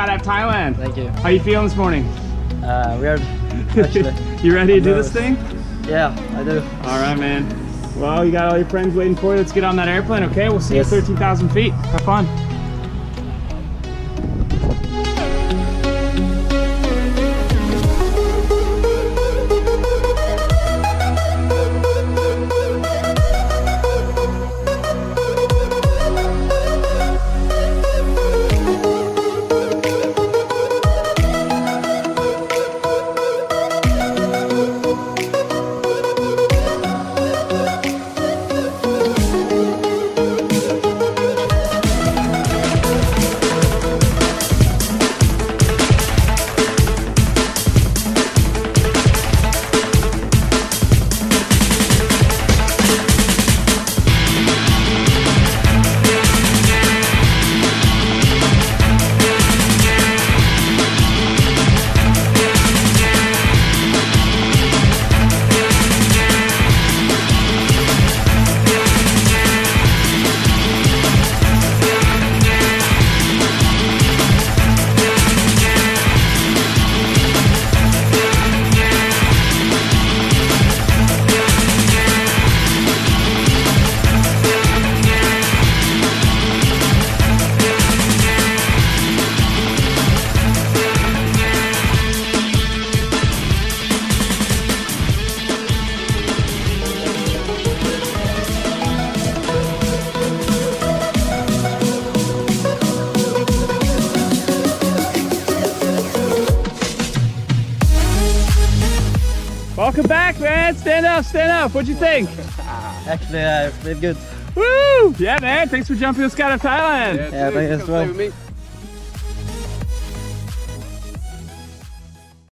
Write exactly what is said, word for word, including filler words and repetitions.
Skydive Thailand. Thank you. How you feeling this morning? Uh, weird, actually. You ready to I'm do nervous. this thing? Yeah, I do. All right, man. Well, you got all your friends waiting for you. Let's get on that airplane, okay? We'll see Yes. you at thirteen thousand feet. Have fun. Welcome back, man. Stand up, stand up. What'd you think? Actually, I did good. Woo! Yeah, man. Thanks for jumping to Skydive Thailand. Yeah, thank you as well.